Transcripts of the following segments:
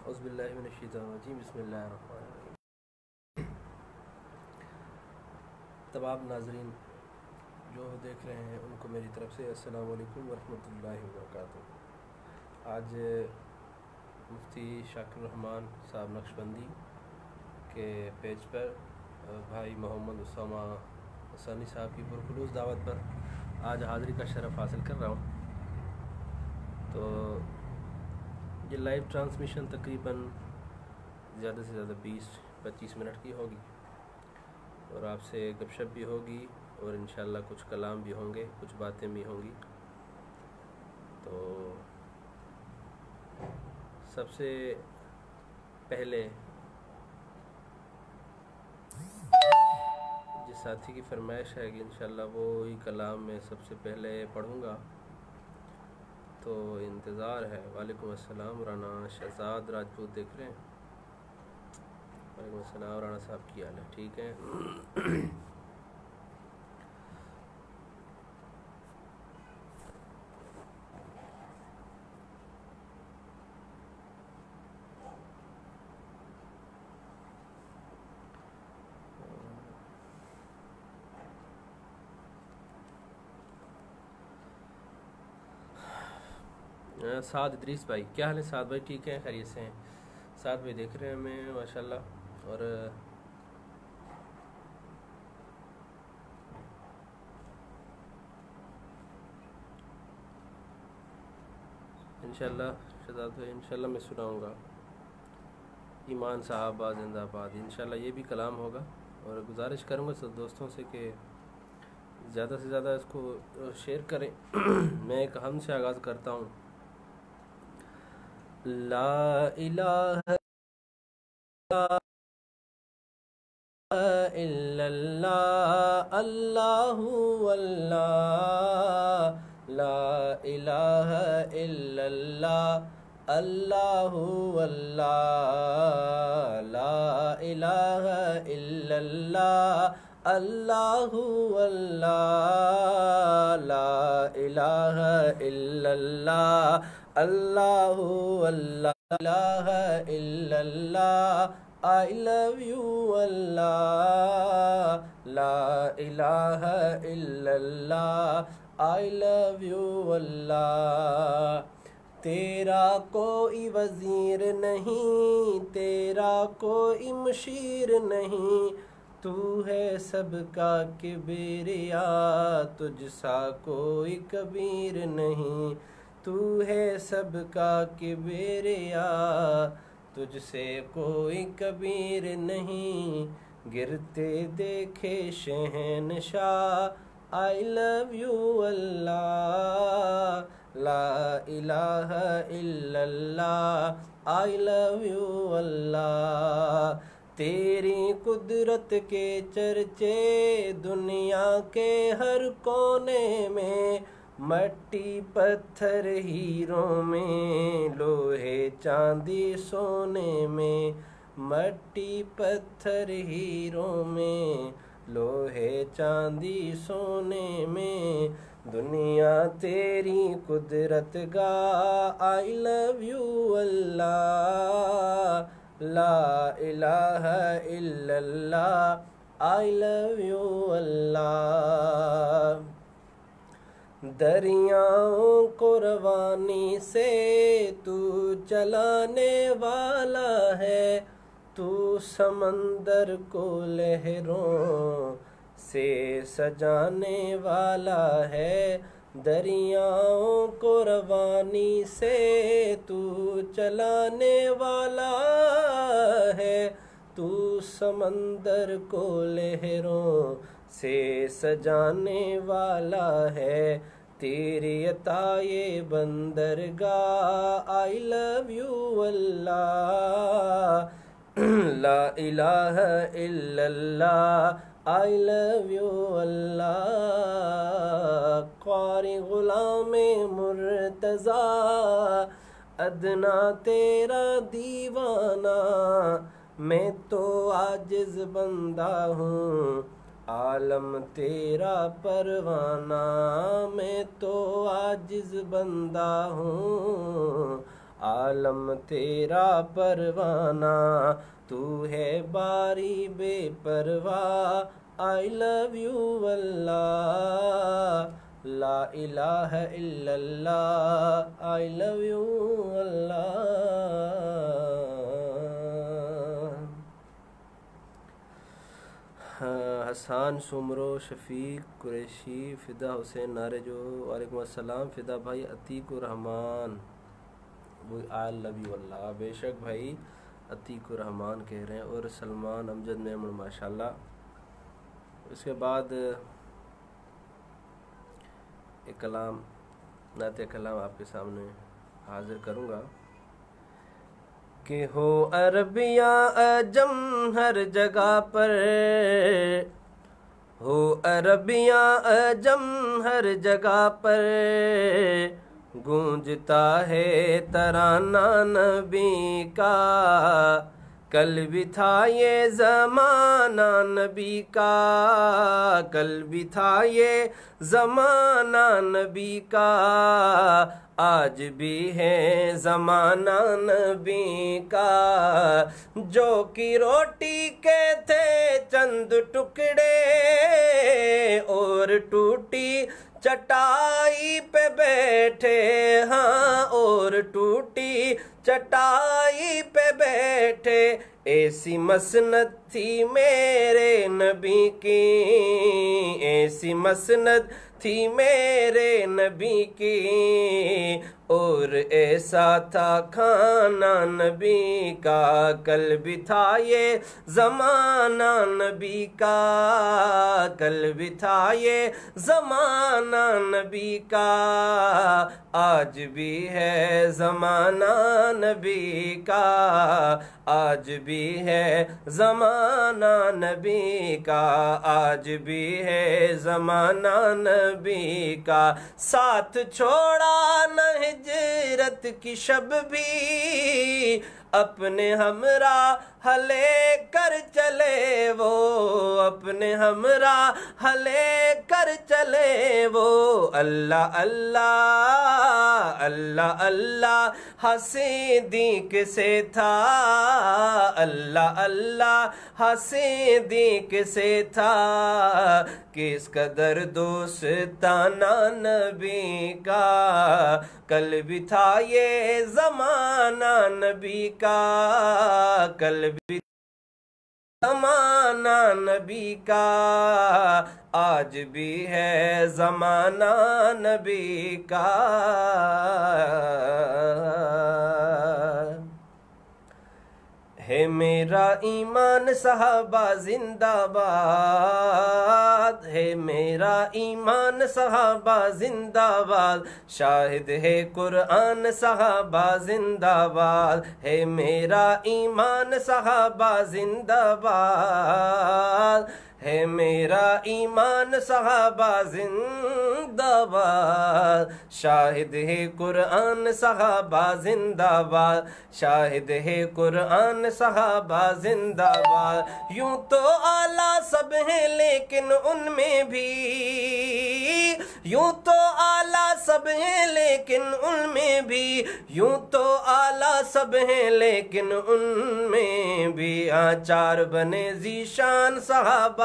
औज़ुबिल्लाहिमिनश्शैतानिर्रजीम बिस्मिल्लाहिर्रहमानिर्रहीम। तमाम नाज़रीन जो देख रहे हैं उनको मेरी तरफ़ से अस्सलामु अलैकुम वरहमतुल्लाहि वबरकातुहू। आज मुफ्ती शाकिर रहमान साहब नक्शबंदी के पेज पर भाई मोहम्मद उसामा हसानी साहब की पुरखुलूस दावत पर आज हाज़िरी का शरफ़ हासिल कर रहा हूँ। तो ये लाइव ट्रांसमिशन तकरीबन ज़्यादा से ज़्यादा 20-25 मिनट की होगी और आपसे गपशप भी होगी और इंशाअल्लाह कुछ कलाम भी होंगे, कुछ बातें भी होंगी। तो सबसे पहले जिस साथी की फरमाइश है कि इंशाअल्लाह वो ही कलाम मैं सबसे पहले पढ़ूँगा, तो इंतज़ार है। वालेकुम अस्सलाम राना शहजाद राजपूत देख रहे हैं। वालेकुम अस्सलाम राना साहब की हाल है? ठीक है। साद इदरीस भाई, क्या हाल है साद भाई? ठीक है, खैरियत से हैं? साद भाई देख रहे हैं हमें माशाल्लाह। और इंशाल्लाह शहजाद भाई इंशाल्लाह मैं सुनाऊंगा ईमान साहबा जिंदाबाद। इंशाल्लाह ये भी कलाम होगा और गुजारिश करूंगा सब दोस्तों से कि ज़्यादा से ज़्यादा इसको शेयर करें। मैं एक हम से आगाज़ करता हूँ। ला इलाहा इल्लल्लाह अल्लाहु अल्लाह, ला इलाहा इल्लल्लाह अल्लाहु अल्लाह, ला इलाहा इल्लल्लाह अल्लाहु अल्लाह, ला इलाहा इल्लल्लाह अल्लाहु अल्लाह, ला इलाहा इल्लल्लाह I love you Allah, La ilaha illallah, I love you Allah। तेरा कोई वज़ीर नहीं, तेरा कोई मुशीर नहीं, तू है सबका किबरिया, तुझसा कोई कबीर नहीं, तू है सबका किबरिया, तुझसे कोई कबीर नहीं, गिरते देखे शहनशाह। आई लव यू अल्लाह, ला इलाहा इल्लल्लाह, आई लव यू अल्लाह। तेरी कुदरत के चर्चे दुनिया के हर कोने में, मट्टी पत्थर हीरों में, लोहे चांदी सोने में, मट्टी पत्थर हीरों में, लोहे चांदी सोने में, दुनिया तेरी कुदरत गा। आई लव यू अल्लाह, ला इलाहा इल्लल्लाह, आई लव यू अल्लाह। दरियाओं को रवानी से तू चलाने वाला है, तू समंदर को लहरों से सजाने वाला है, दरियाओं को रवानी से तू चलाने वाला है, तू समंदर को लहरों से सजाने वाला है, तेरी अताए बंदरगाह। आई लव यू अल्लाह, ला इलाहा इल्लल्लाह, I love you Allah. Qari Ghulam Murtaza अदना तेरा दीवाना, मैं तो आजिज़ बंदा हूँ आलम तेरा परवाना, मैं तो आजिज़ बंदा हूँ आलम तेरा परवाना, तू है बारी बेपरवाह। आई लव यू अल्लाह, ला इलाहा इल्लल्लाह, I love you Allah. Hassan Soomro Shafiq Qureshi Fida Hussain नारे जो वालेकुम अस्सलाम फ़िदा भाई अतीकुर रहमान वो आई लव यू अल्लाह। बेशक भाई अतीकुर रहमान कह रहे हैं और सलमान अमजद मेमन माशाल्लाह। उसके बाद एक कलाम नाते कलाम आपके सामने हाजिर करूँगा कि हो अरबिया अजम हर जगह पर, हो अरबिया अजम हर जगह पर, गूंजता है तराना नबी का। कल भी था ये ज़माना नबी का, कल भी था ये ज़माना नबी का, आज भी है ज़माना नबी का। जो कि रोटी के थे चंद टुकड़े और टूटी चटाई पे बैठे, हाँ और टूटी चटाई पे बैठे। ऐसी मसनद थी मेरे नबी की, ऐसी मसनद थी मेरे नबी की, और ऐसा था खाना नबी का। कल भी था ये ज़माना नबी का, कल भी था ये ज़माना नबी का, आज भी है ज़माना नबी का, आज भी है ज़माना नबी का, आज भी है ज़माना नबी का। साथ छोड़ा न हिजरत की शब भी, अपने हमरा हले कर चले वो, अपने हमरा हले कर चले वो। अल्लाह अल्लाह अल्लाह अल्लाह हसीदीक से था, अल्लाह अल्लाह हसीदीक से था। किस कदर दोस्ताना नबी का, कल भी था ये ज़माना नबी का, कल भी ज़माना नबी का, आज भी है ज़माना नबी का। है मेरा ईमान सहाबा जिंदाबाद, है मेरा ईमान सहाबा जिंदाबाद, शाहिद है कुरान सहाबा जिंदाबाद, है मेरा ईमान सहाबा जिंदाबाद, है मेरा ईमान सहाबा जिंदाबाद, शाहिद है कुरान सहाबा जिंदाबाद, शाहिद है कुरान सहाबा जिंदाबाद। यूं तो आला सब हैं लेकिन उनमें भी, यूं तो आला सब हैं लेकिन उनमें भी, यूं तो आला सब हैं लेकिन उनमें भी। चार बने ज़ीशान सहाबा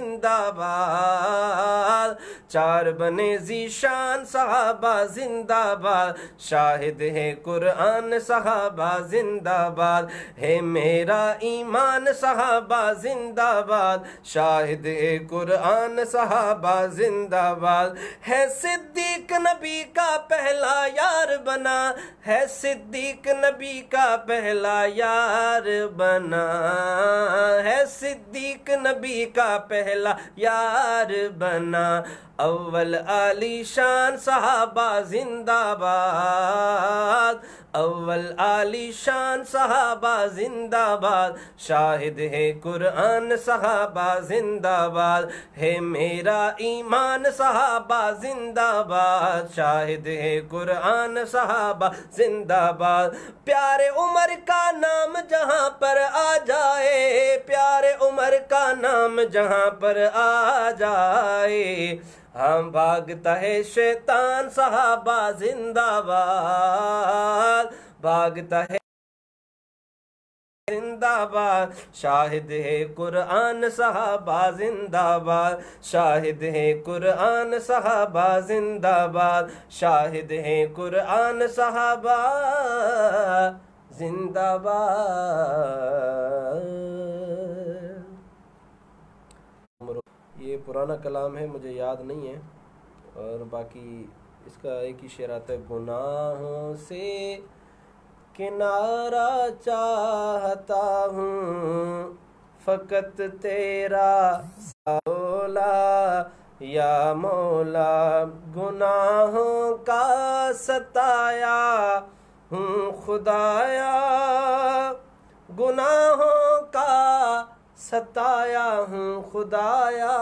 जिंदाबाद, चार बने ज़ीशान सहाबा जिंदाबाद, शाहिद है कुरान सहाबा जिंदाबाद, है मेरा ईमान सहाबा जिंदाबाद, शाहिद है कुरान सहाबा जिंदाबाद। है सिद्दीक नबी का पहला यार बना, है सिद्दीक नबी का पहला यार बना, है सिद्दीक नबी का पहला यार बना। अव्वल आली शान सहाबा जिंदाबाद, अव्वल आली शान सहाबा जिंदाबाद, शाहिद है कुरान सहाबा जिंदाबाद, है मेरा ईमान सहाबा जिंदाबाद, शाहिद है कुरान सहाबा जिंदाबाद। प्यारे उमर का नाम जहाँ पर आ जाए, प्यारे उमर का नाम जहाँ पर आ जाए, हम भागता है शैतान सहाबा जिंदाबाद, भागता है जिंदाबाद, शाहिद है कुरान सहाबा जिंदाबाद, शाहिद है कुरान सहाबा जिंदाबाद, शाहिद है कुरान सहाबा जिंदाबाद। ये पुराना कलाम है, मुझे याद नहीं है, और बाकी इसका एक ही शेर आता है, गुनाहों से किनारा चाहता हूँ फ़कत तेरा मौला, या मौला गुनाहों का सताया हूँ खुदाया, गुनाहों का सताया हूँ खुदाया,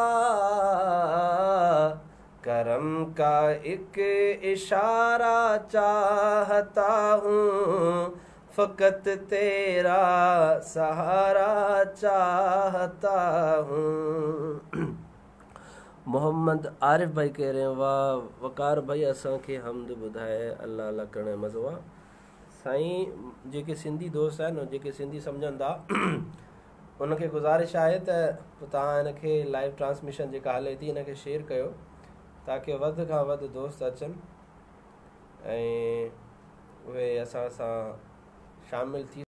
करम का एक इशारा चाहता हूँ फ़कत तेरा सहारा चाहता हूँ। मोहम्मद आरिफ भाई कह रहे हैं, वाह वकार भाई असां खे हमद ॿुधाए, अल्लाह अल्लाह करण मज़वा। साईं जेके सिंधी दोस्त आहिनि, जेके सिंधी सम्झनि था, उनखे गुज़ारिश आहे त तव्हां हिनखे लाइव ट्रांसमिशन जेका हले थी हिनखे शेयर कयो, ताकि वधि खां वधि दोस्त अचनि ऐं उहे असां सां शामिल थी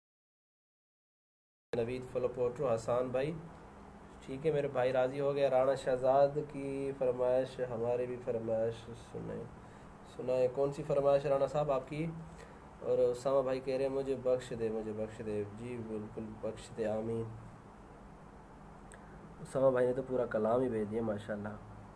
सघे। नवीद फलोपोट्रो, हसान भाई, ठीक है मेरे भाई राज़ी हो गया। राणा शहजाद की फरमाइश, हमारी भी फरमाइश सुनाए। कौन सी फरमाइश राणा साहब आपकी? और उसामा भाई कह रहे हैं मुझे बख्श दे, मुझे बख्श दे। जी बिल्कुल बख्श दे, आमीन। उसामा भाई ने तो पूरा कलाम ही भेज दिया माशाल्लाह।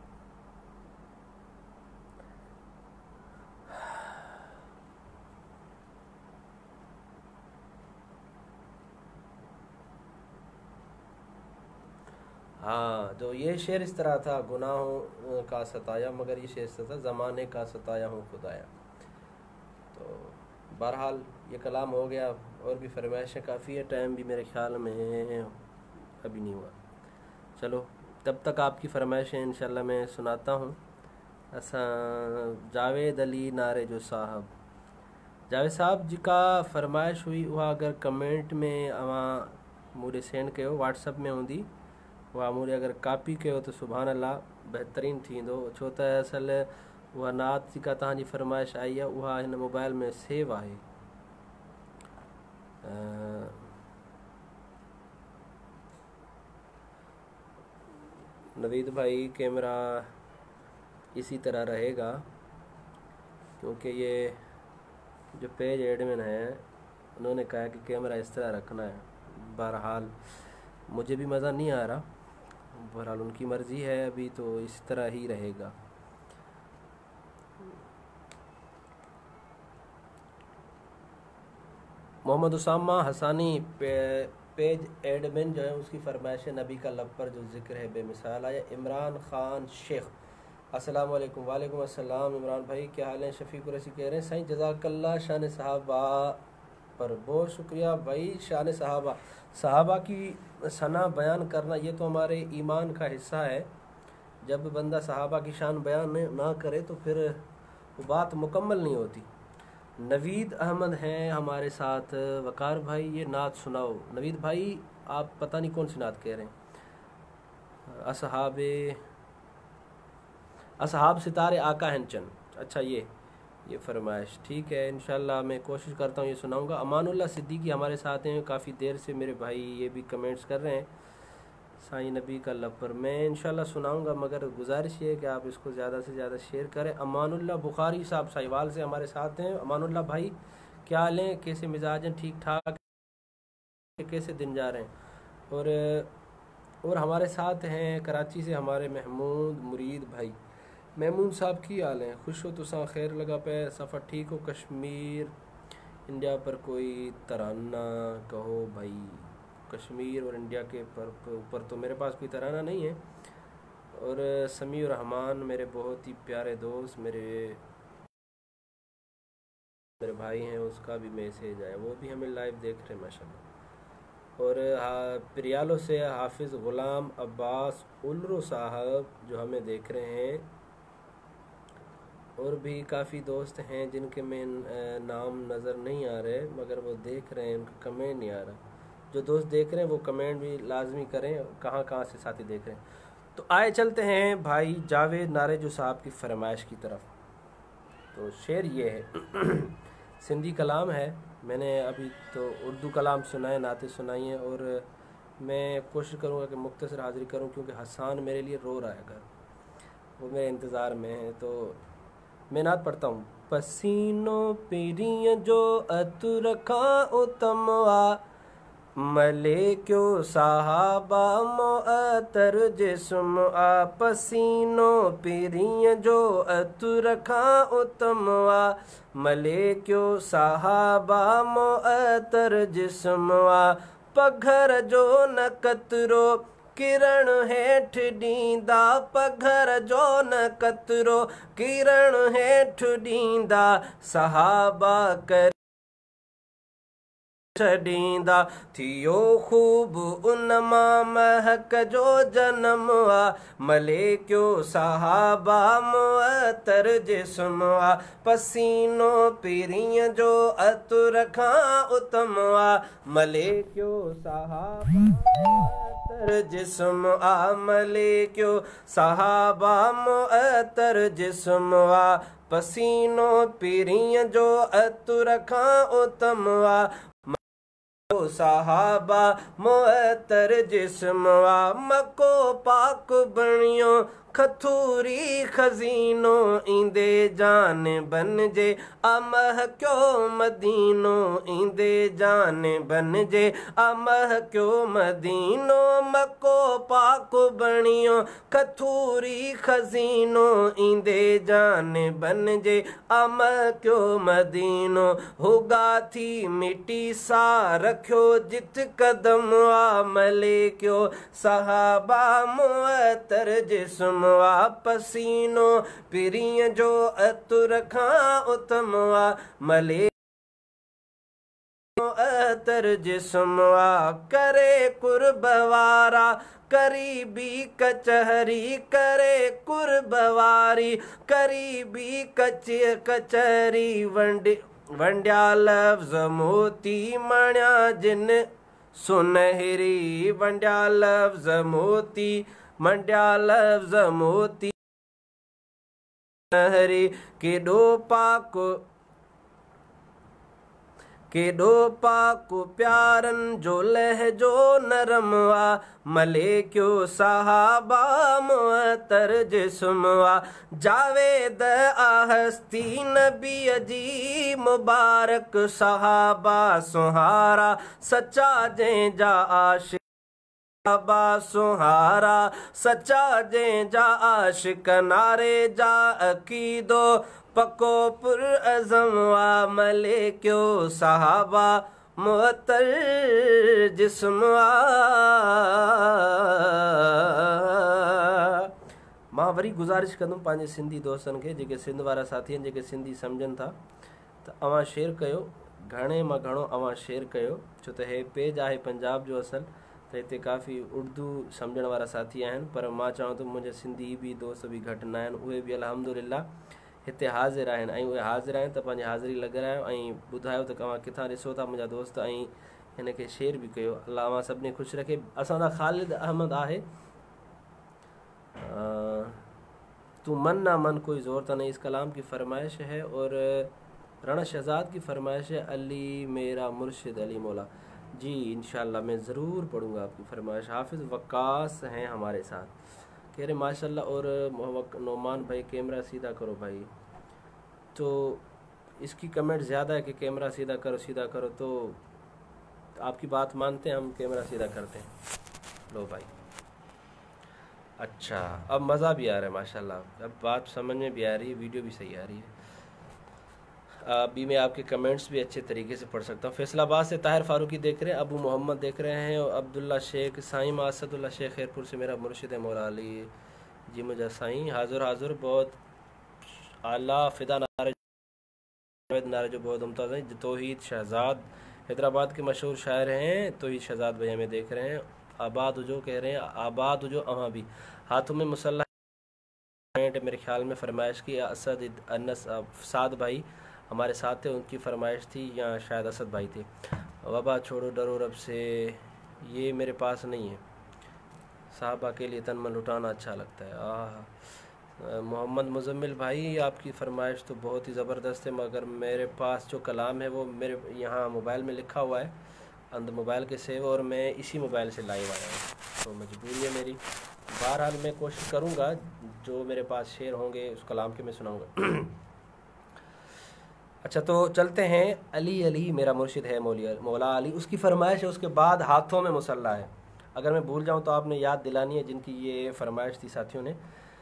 हाँ, तो ये शेर इस तरह था, गुनाहों का सताया, मगर ये शेर था ज़माने का सताया हूँ खुदाया। तो बहरहाल ये कलाम हो गया, और भी फरमाइशें काफ़ी है, टाइम भी मेरे ख्याल में अभी नहीं हुआ। चलो तब तक आपकी फरमाइशें इंशाल्लाह मैं सुनाता हूँ। असां जावेद अली नारे जो साहब, जावेद साहब जी का फरमाइश हुई उहा अगर कमेंट में अवां मूंखे सेंड कयो, व्हाट्सअप में हूंदी, उहा मूंखे अगर कॉपी कयो त सुभान अल्लाह बहितरीनु थींदो। छो त असल उहा नात जेका तव्हांजी फरमाइश आई आहे उहा हिन मोबाइल में सेव आहे। नवीद भाई कैमरा इसी तरह रहेगा, क्योंकि ये जो पेज एडमिन है उन्होंने कहा कि कैमरा इस तरह रखना है। बहरहाल मुझे भी मज़ा नहीं आ रहा, बहरहाल उनकी मर्ज़ी है, अभी तो इस तरह ही रहेगा। मोहम्मद उसामा हसानी पेज एडमिन जो है उसकी फरमाइश नबी का लब पर जो जिक्र है बेमिसाल आया। इमरान ख़ान शेख, अस्सलाम वालेकुम। वालेकुम अस्सलाम इमरान भाई, क्या हाल है? शफ़ी कुरैशी कह रहे हैं साईं जज़ाकल्लाह शान सहाबा पर बहुत शुक्रिया भाई। शान सहाबा, सहाबा की सना बयान करना ये तो हमारे ईमान का हिस्सा है। जब बंदा सहाबा की शान बयान ना करे तो फिर वो बात मुकम्मल नहीं होती। नवीद अहमद हैं हमारे साथ। वकार भाई ये नात सुनाओ। नवीद भाई आप पता नहीं कौन सी नात कह रहे हैं। असहाब सितारे आका हंचन, अच्छा ये फरमाइश ठीक है, इंशाल्लाह मैं कोशिश करता हूँ ये सुनाऊंगा। अमानुल्लाह सिद्दीकी हमारे साथ हैं, काफ़ी देर से मेरे भाई ये भी कमेंट्स कर रहे हैं साईं नबी का लब पर। मैं इंशाल्लाह सुनाऊंगा, मगर गुजारिश ये है कि आप इसको ज़्यादा से ज़्यादा शेयर करें। अमानुल्लाह बुखारी साहब साहिवाल से हमारे साथ हैं। अमानुल्लाह भाई क्या हाल हैं, कैसे मिजाज हैं, ठीक ठाक, कैसे दिन जा रहे हैं? और हमारे साथ हैं कराची से हमारे महमूद मुरीद भाई। महमूद साहब की हाल हैं? खुश हो तुसा, खैर लगा पे, सफ़र ठीक हो? कश्मीर इंडिया पर कोई तराना कहो भाई। कश्मीर और इंडिया के ऊपर तो मेरे पास कोई तराना नहीं है। और समीउर रहमान मेरे बहुत ही प्यारे दोस्त, मेरे भाई हैं, उसका भी मैसेज आया, वो भी हमें लाइव देख रहे हैं माशाल्लाह। और पिरियालो से हाफिज़ ग़ुलाम अब्बास उल्रो साहब जो हमें देख रहे हैं, और भी काफ़ी दोस्त हैं जिनके में नाम नज़र नहीं आ रहे, मगर वो देख रहे हैं, उनका कमेंट नहीं आ रहा। जो दोस्त देख रहे हैं वो कमेंट भी लाजमी करें कहाँ कहाँ से साथी देख रहे हैं। तो आए चलते हैं भाई जावेद नारेजू साहब की फरमाइश की तरफ। तो शेर ये है सिंधी कलाम है, मैंने अभी तो उर्दू कलाम सुनाए, नाते सुनाई हैं, और मैं कोशिश करूँगा कि मुख्तसर हाज़िरी करूँ क्योंकि हसन मेरे लिए रो रहा है घर, वो मेरे इंतज़ार में है। तो मैं नात पढ़ता हूँ। पसीनो पीरिय जो अतुरखा उतमवा मले क्यों साहबा मोअतर जिस्म आ। पसीनो पीरिय जो अतुरखा उतमवा मले क्यों साहबा मोअतर जिस्म आ। पघर जो न कतरो किरण हेठ डींदा, पघर जो न कतरो किरण हेठ डींदा। सहाबा कर छॾींदा थियो खूब उनमा महक जो जन्म आ। मले क्यों साहबा मुअतर जिस्म आ। पसीनो पीरिय जो अतुर खां उतम आ। मले क्यों साहबा मुअतर जिस्म आ। मले क्यों साहबा मुअतर जिस्म आ। पसीनो पीरिय जो अतुर खां उतम आ। साहबा मुअतर जिस्म आ। मको पाक बणियो खथूरी खजीनो ईंदे जान बनजे अमह क्यों मदीनो। ईंदे जान बनजे अमह क्यों मदीनो। मको पाक बणियो खथूरी खजीनो ईंदे जान बनजे अमह क्यों मदीनो। होगा थी मिट्टी सा रखियो जित कदम आ। मले क्यों सहाबा मुअतर जिस्म आ। पसीनो पीरिय जो अतुर खां उतम आ। मले मुअतर जिस्म आ। करे कुर्बवारा करीबी कचहरी करे कुर्बवारी करीबी कचहरी वंड्या लफ्ज़ मोती मण्या जिन सुनहरी। वंड्या लफ्ज़ मोती मंड्या लफ्ज़ मोती सुनहरी। केॾो पाक प्यारन जो लहजो नरम आ। मले क्यों साहबा मुअतर जिस्म आ। जावेद आहस्ती नबी जी मुबारक सहाबा सुहारा सच्चा जंहिंजा आशिक। सहाबा सुहारा सच्चा जंहिंजा आशिक नारे जा अकीदो पको पुर अज़म आ। मले क्यों सहाबा मुअतर जिस्म आ। मां वरी गुज़ारिश कंदुमि पंहिंजे सिंधी दोस्तनि खे जेके सिंध वारा साथी आहिनि जेके सिंधी सम्झनि था त अवां शेयर कयो, घणे मां घणो अवां शेयर कयो, छो त हे पेज आहे पंजाब जो असल, त हिते काफ़ी उर्दू सम्झण वारा साथी आहिनि, पर मां चवां थो मुंहिंजे सिंधी बि दोस्त बि घटि न आहिनि, उहे बि अल्हम्दुलिल्लाह हिते हाज़िर आहिनि। ऐं उहे हाज़िर आहिनि त पंहिंजी हाज़िरी लॻारायो ऐं ॿुधायो त तव्हां किथां ॾिसो था मुंहिंजा दोस्त, ऐं हिन खे शेयर बि कयो। अल्लाह अवां सभिनी ख़ुशि रखे। असांजा ख़ालिद अहमद आहे, तू मन ना मन कोई ज़ोर तो नहीं, इस कलाम की फरमाइश है। और राणा शहजाद की फरमाइश है अली मेरा मुर्शिद अली मौला। जी इंशाल्लाह मैं ज़रूर पढ़ूँगा आपकी फरमाइश। हाफिज़ वकास हैं हमारे साथ, कह रहे माशाल्लाह। और नोमान भाई कैमरा सीधा करो भाई, तो इसकी कमेंट ज़्यादा है कि कैमरा सीधा करो, तो आपकी बात मानते हैं, हम कैमरा सीधा करते हैं। लो भाई, अच्छा अब मज़ा भी आ रहा है माशाल्लाह, अब बात समझ में भी आ रही है, वीडियो भी सही आ रही है। अभी मैं आपके कमेंट्स भी अच्छे तरीके से पढ़ सकता हूँ। फैसलाबाद से ताहिर फारूकी देख रहे हैं, अबू मोहम्मद देख रहे हैं, और अब्दुल्ला शेख साईं मासदुल्ला शेख खैरपुर से मेरा मुर्शिद है मौला अली जी मुझे साईं हाजुर बहुत आला फ़िदा नारे जो बहुत मुमताज़ हैं। तौहीद शहजाद हैदराबाद के मशहूर शायर हैं, तौहीद शहजाद भाई हमें देख रहे हैं। आबाद जो कह रहे हैं, आबाद जो अवां भी हाथों में मुसल्ला मेरे ख्याल में फरमाइश की असद अनस साद भाई हमारे साथ थे, उनकी फरमाइश थी, या शायद असद भाई थे। वबा छोड़ो डरो रब से, ये मेरे पास नहीं है। साहबा के लिए तन मन लुटाना अच्छा लगता है। मोहम्मद मुजम्मिल भाई आपकी फरमाइश तो बहुत ही ज़बरदस्त है, मगर मेरे पास जो कलाम है वो मेरे यहाँ मोबाइल में लिखा हुआ है, अंदर मोबाइल के सेव, और मैं इसी मोबाइल से लाइव आया हूँ, तो मजबूरी है मेरी। बहरहाल मैं कोशिश करूँगा जो मेरे पास शेर होंगे उस कलाम के मैं सुनाऊँगा। अच्छा, तो चलते हैं। अली अली मेरा मुर्शिद है मौला अली, उसकी फरमाइश है। उसके बाद हाथों में मुसल्ला है। अगर मैं भूल जाऊँ तो आपने याद दिलानी है जिनकी ये फरमाइश थी साथियों ने,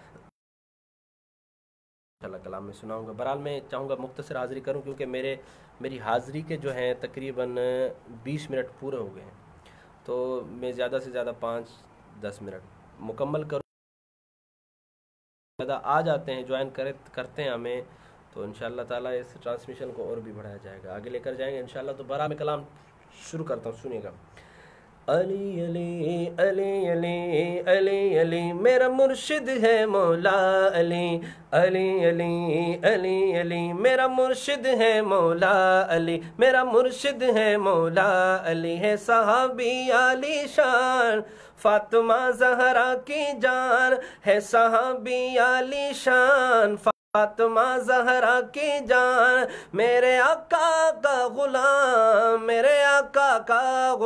इंशाल्लाह कलाम में सुनाऊंगा। बहरहाल मैं चाहूँगा मुख्तसर हाज़िरी करूँ, क्योंकि मेरी हाज़िरी के जो हैं तकरीबन 20 मिनट पूरे हो गए हैं, तो मैं ज़्यादा से ज़्यादा 5-10 मिनट मुकम्मल करूँ। ज़्यादा आ जाते हैं, ज्वाइन करते हैं हमें, तो इंशाल्लाह ताला इस ट्रांसमिशन को और भी बढ़ाया जाएगा, आगे लेकर जाएंगे इंशाल्लाह। तो बहरहाल मैं कलाम शुरू करता हूँ, सुनिएगा। अली अली अली अली अली अली मेरा मुर्शिद है मौला अली, अली अली अली अली मेरा मुर्शिद है मौला अली, मेरा मुर्शिद है मौला अली है सहाबी आली शान, फातिमा ज़हरा की जान है सहाबी आली शान, फातिमा ज़हरा की जान, मेरे आका का गुलाम, मेरे आका का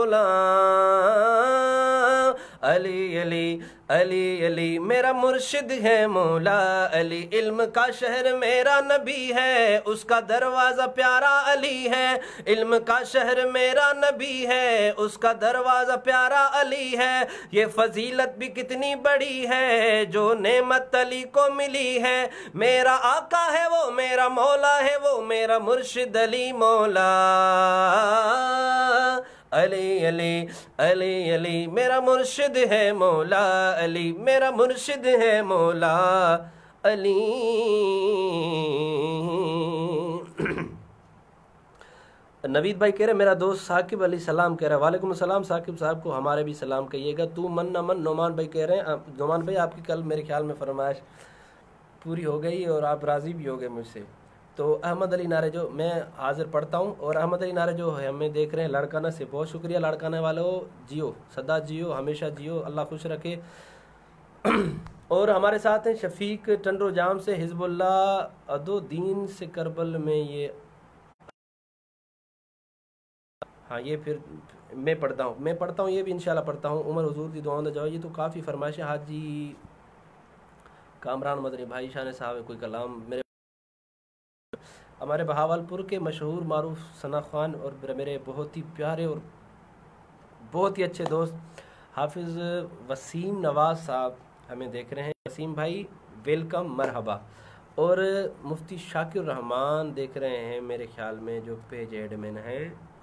गुलाम, अली अली अली अली मेरा मुर्शिद है मौला अली, इल्म का शहर मेरा नबी है, उसका दरवाज़ा प्यारा अली है, इल्म का शहर मेरा नबी है, उसका दरवाज़ा प्यारा अली है, ये फजीलत भी कितनी बड़ी है जो नेमत अली को मिली है, मेरा आका है वो मेरा मौला है वो मेरा मुर्शिद अली मौला, अली अली अली अली मेरा मुर्शिद है मौला अली, मेरा मुर्शिद है मौला अली। नवीद भाई कह रहे मेरा दोस्त साकिब अली सलाम कह रहा है, वालेकुम सलाम साकिब साहब को हमारे भी सलाम कहिएगा। तू मन न मन नोमान भाई कह रहे हैं, नोमान भाई आपकी कल मेरे ख्याल में फरमाइश पूरी हो गई और आप राज़ी भी हो गए मुझसे। तो अहमद अली नारे जो मैं हाजिर पढ़ता हूँ, और अहमद अली नारे जो है हमें देख रहे हैं लड़काना से, बहुत शुक्रिया लड़काने वालों, जियो सदा जियो हमेशा जियो, अल्लाह खुश रखे। और हमारे साथ हैं शफीक टंडो जाम से, हिजबुल्लाह अदोदीन से करबल में, ये हाँ ये फिर मैं पढ़ता हूँ ये भी इंशाल्लाह पढ़ता हूँ। उमर हुजूर की दुआओं जाओ, ये तो काफ़ी फरमाइश है। हाजी कामरान मदनी भाई शान साहब कोई कलाम मेरे हमारे बहावलपुर के मशहूर मारूफ सना खान और मेरे बहुत ही प्यारे और बहुत ही अच्छे दोस्त हाफिज़ वसीम नवाज़ साहब हमें देख रहे हैं। वसीम भाई वेलकम मरहबा। और मुफ्ती शाकिर रहमान देख रहे हैं मेरे ख्याल में, जो पेज एडमिन है,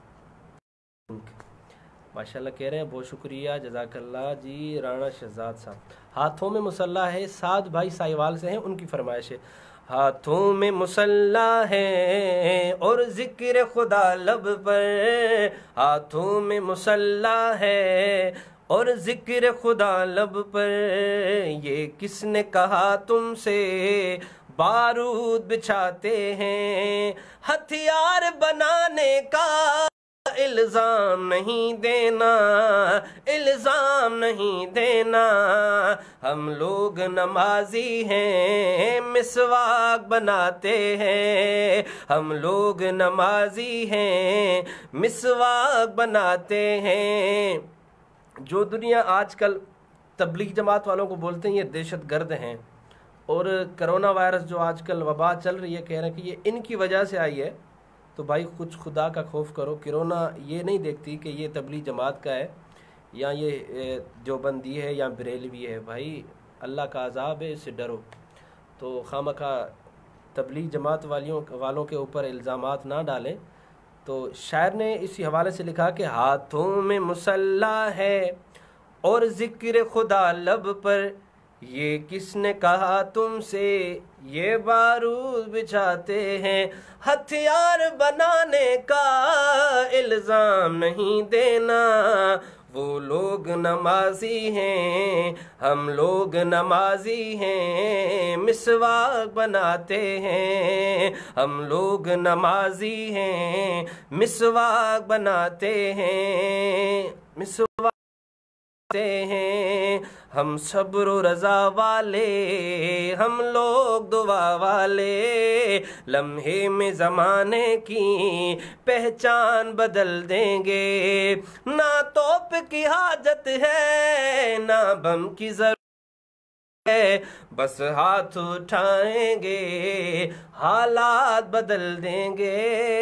माशाल्लाह कह रहे हैं, बहुत शुक्रिया जज़ाकल्लाह जी। राणा शहजाद साहब हाथों में मुसल्ला है, साद भाई साहिवाल से हैं, उनकी फरमाइश है। हाथों में मुसल्ला है और जिक्र खुदा लब पर, हाथों में मुसल्ला है और जिक्र खुदा लब पर, ये किसने कहा तुमसे बारूद बिछाते हैं, हथियार बनाने का इल्ज़ाम नहीं देना, इल्ज़ाम नहीं देना, हम लोग नमाजी हैं मिसवाक बनाते हैं, हम लोग नमाजी हैं मिसवाक बनाते हैं। जो दुनिया आजकल तबलीग जमात वालों को बोलते हैं ये दहशत गर्द हैं, और कोरोना वायरस जो आजकल वबा चल रही है, कह रहे हैं कि ये इनकी वजह से आई है, तो भाई कुछ खुदा का खौफ करो। कोरोना ये नहीं देखती कि ये तबलीग जमात का है या ये जो बंदी है या बरेलवी है, भाई अल्लाह का अज़ाब है, इससे डरो। तो खामखा तबलीग जमात वालों के ऊपर इल्ज़ामात ना डालें। तो शायर ने इसी हवाले से लिखा कि हाथों में मुसल्ला है और ज़िक्र खुदा लब पर, ये किसने कहा तुमसे ये बारूद बिछाते हैं, हथियार बनाने का इल्ज़ाम नहीं देना, वो लोग नमाजी हैं, हम लोग नमाजी हैं, मिसवाक बनाते हैं। हम लोग नमाजी हैं, मिसवाक बनाते हैं, मिसवाक हैं। हम सब्र रज़ा वाले, हम लोग दुआ वाले, लम्हे में ज़माने की पहचान बदल देंगे। ना तोप की हाजत है, ना बम की ज़रूरत है, बस हाथ उठाएंगे, हालात बदल देंगे।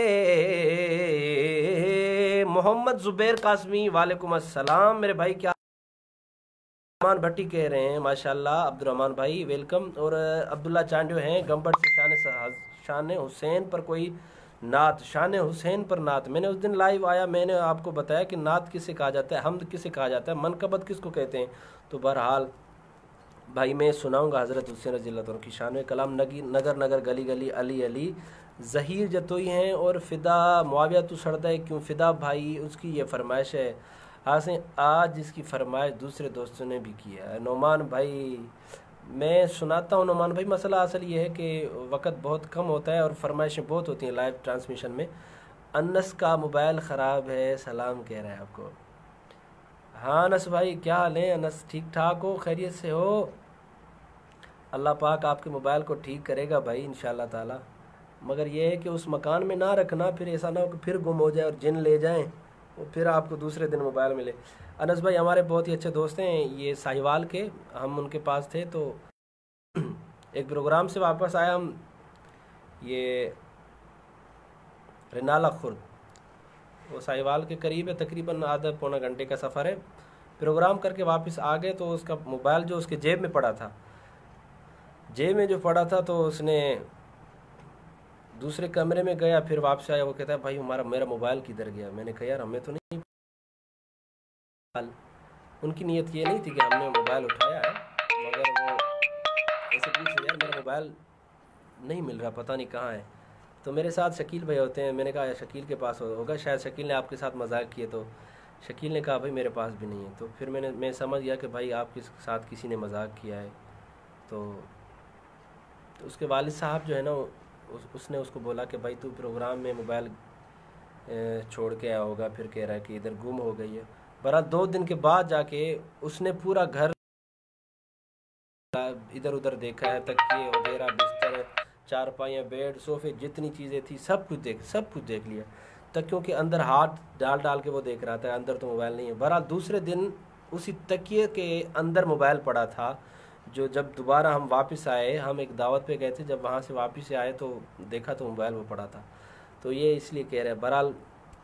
मोहम्मद जुबैर कासमी, वालेकुम अस्सलाम मेरे भाई, क्या रहमान भट्टी कह रहे हैं माशाल्लाह, अब्दुर्रहमान भाई वेलकम। और अब्दुल्ला चांडियो हैं गंबट से, शान हुसैन पर कोई नात, शान हुसैन पर नात। मैंने उस दिन लाइव आया, मैंने आपको बताया कि नात किसे कहा जाता है, हमद किसे कहा जाता है, मनकबत किसको कहते हैं। तो बहरहाल भाई मैं सुनाऊंगा हज़रत हुसैन रज़ियल्लाहु अन्हु की शान में कलाम। नगर नगर गली गली अली अली ज़हीर जतोई हैं और फ़िदा मुआविया तो सड़दा है क्यों फ़िदा भाई, उसकी ये फरमाइश है। आज इसकी फरमाइश दूसरे दोस्तों ने भी किया है। नोमान भाई मैं सुनाता हूँ। नोमान भाई मसला असल ये है कि वक्त बहुत कम होता है और फरमाइशें बहुत होती हैं लाइव ट्रांसमिशन में। अनस का मोबाइल ख़राब है, सलाम कह रहा है आपको। हाँ अनस भाई क्या हाल है? अनस ठीक ठाक हो, खैरियत से हो? अल्लाह पाक आपके मोबाइल को ठीक करेगा भाई इंशाअल्लाह ताला। मगर यह है कि उस मकान में ना रखना, फिर ऐसा ना हो कि फिर गुम हो जाए और जिन ले जाएं और फिर आपको दूसरे दिन मोबाइल मिले। अनस भाई हमारे बहुत ही अच्छे दोस्त हैं, ये साहिवाल के, हम उनके पास थे तो एक प्रोग्राम से वापस आया हम, ये रिनाला खुर्द, वो साहिवाल के करीब है, तकरीबन आधा पौना घंटे का सफ़र है। प्रोग्राम करके वापस आ गए तो उसका मोबाइल जो उसके जेब में पड़ा था, जेब में जो पड़ा था, तो उसने दूसरे कमरे में गया, फिर वापस आया, वो कहता है भाई मेरा मोबाइल किधर गया। मैंने कहा यार हमें तो नहीं, उनकी नीयत ये नहीं थी कि हमने मोबाइल उठाया है, मगर वो ऐसे पूछे यार मेरा मोबाइल नहीं मिल रहा, पता नहीं कहाँ है। तो मेरे साथ शकील भाई होते हैं, मैंने कहा शकील के पास होगा, शायद शकील ने आपके साथ मजाक किए। तो शकील ने कहा भाई मेरे पास भी नहीं है। तो फिर मैं समझ गया कि भाई आपके साथ किसी ने मजाक किया है। तो उसके वालिद साहब जो है ना, उसने उसको बोला कि भाई तू प्रोग्राम में मोबाइल छोड़ के आया होगा, फिर कह रहा है कि इधर गुम हो गई है। बहरहाल 2 दिन के बाद जाके उसने पूरा घर इधर उधर देखा है, तकिए वगैरह, बिस्तर, चारपाइयाँ, बेड, सोफे, जितनी चीज़ें थी सब कुछ देख लिया। तकियों के अंदर हाथ डाल के वो देख रहा था, अंदर तो मोबाइल नहीं है। बहरहाल दूसरे दिन उसी तकिए के अंदर मोबाइल पड़ा था। जो जब दोबारा हम वापस आए, हम एक दावत पे गए थे, जब वहाँ से वापस से आए तो देखा तो मोबाइल वो पड़ा था। तो ये इसलिए कह रहे हैं। बहरहाल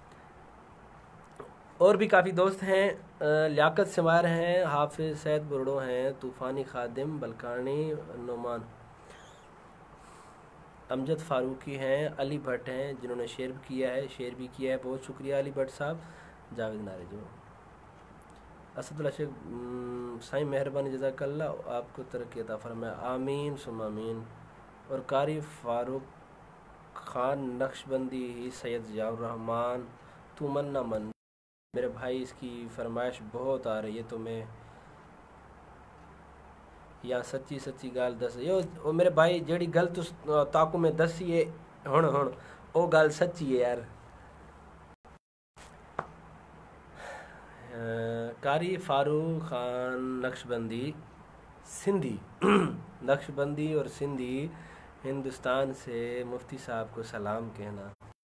और भी काफ़ी दोस्त हैं, लियाकत सिमार हैं, हाफिज़ सैद बुरडो हैं, तूफ़ानी खादिम बलकानी, नोमान अमजद फ़ारूकी हैं, अली भट्ट हैं जिन्होंने शेयर भी किया है, बहुत शुक्रिया अली भट्ट साहब। जावेद नारेजो, असदुल्ला शेख, साईं मेहरबानी जज़ाकल्लाह, आपको तरक्की अता फरमाए, आमीन सुम्मा आमीन। और कारी फ़ारूक ख़ान नक्शबंदी, सैयद ज़ियाउर रहमान, तुमन्ना मन, मेरे भाई इसकी फरमाइश बहुत आ रही है। तो मैं या सच्ची गाल दस यो मेरे भाई, जेड़ी गल तुस ताकू में दसी है हुण वो गल सच्ची है यार। कारी फारूक खान नक्शबंदी सिंधी नक्शबंदी और सिंधी हिंदुस्तान से, मुफ्ती साहब को सलाम कहना।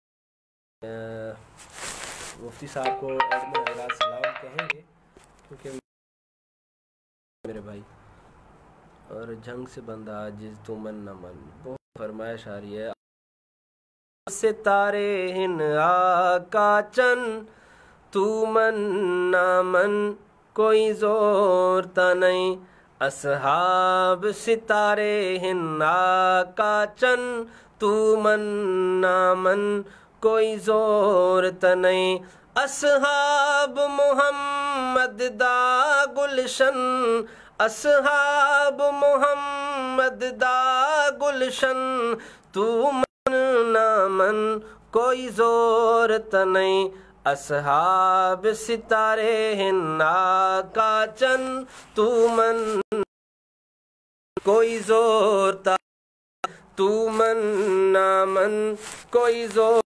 मुफ्ती साहब को एडमिन हज़रात सलाम कहेंगे क्योंकि मेरे भाई। और जंग से बंदा जिस तुमन न मन, बहुत फरमाइश आ रही है। सितारे हिन आका चन, तू मन न मन कोई जोर ता नहीं। असहाब सितारे हिन आका चन, तू मन न मन कोई जोर ता नहीं। असहाब मोहम्मद दा गुलशन, असहाब मोहम्मद दा गुलशन, तू मन ना मन कोई जोर त नहीं। असहाब सितारे हिन्ना का चंद तू मन कोई जोर ता तू मन ना मन कोई जोर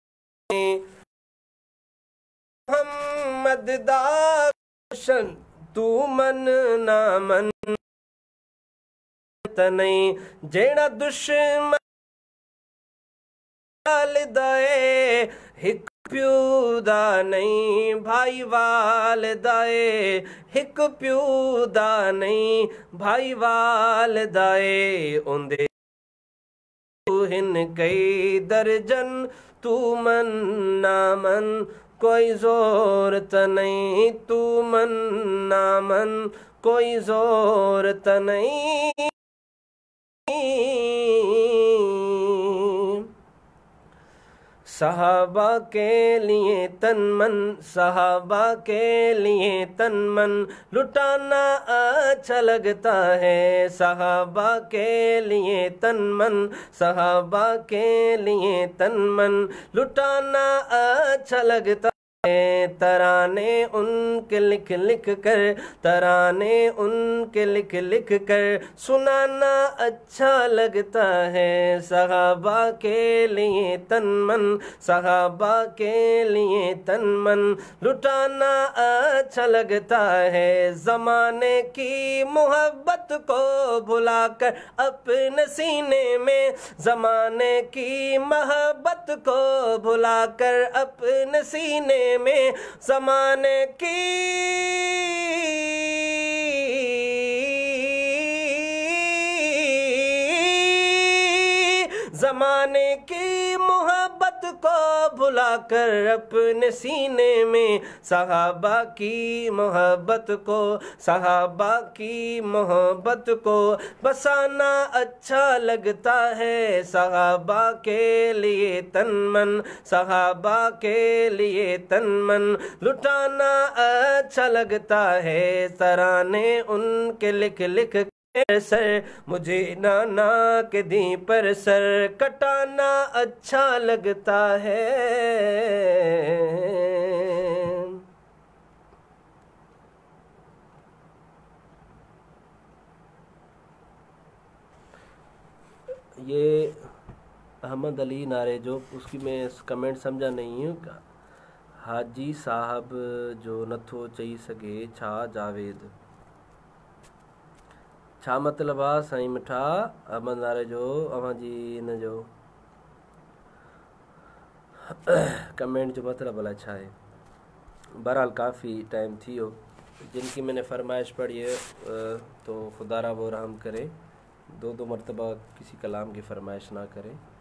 मोहम्मद दाशन तू मन ना मन तनई जेड़ा दुश्मन दाए हिक प्यूदा नहीं भाई वाल दाए हिक प्यूदा नहीं भाई वाल दाए उंदे हिन कई दर्जन तू मन ना मन कोई जोर त नहीं तू मन ना मन कोई जोर त नहीं सहाबा के लिए तन मन सहाबा के लिए तन मन लुटाना अच्छा लगता है सहाबा के लिए तन मन सहाबा के लिए तन मन लुटाना अच्छा लगता है तराने उनके लिख लिख कर तराने उनके लिख लिख कर सुनाना अच्छा लगता है सहाबा के लिए तन मन सहाबा के लिए तन मन लुटाना अच्छा लगता है ज़माने की मोहब्बत को भुलाकर अपने सीने में ज़माने की मोहब्बत को भुलाकर अपने सीने में ज़माने की ज़माने की मोहब्बत को भुलाकर अपने सीने में सहाबा की मोहब्बत को सहाबा की मोहब्बत को बसाना अच्छा लगता है सहाबा के लिए तन मन सहाबा के लिए तन मन लुटाना अच्छा लगता है तराने उनके लिख लिख सर मुझे नाना के दी पर सर कटाना अच्छा लगता है ये अहमद अली नारे जो उसकी मैं कमेंट समझा नहीं हूँ हाजी साहब जो नथो चई सके छा जावेद छा मतलब आ साईं मिठा अहमद नारे जो अवां जी इन जो कमेंट जो मतलब अलाए छा है बहरहाल काफ़ी टाइम थी हो जिनकी मैंने फरमाइश पढ़ी है तो खुदारा वो रहम करे दो मरतबा किसी कलाम की फरमाइश ना करें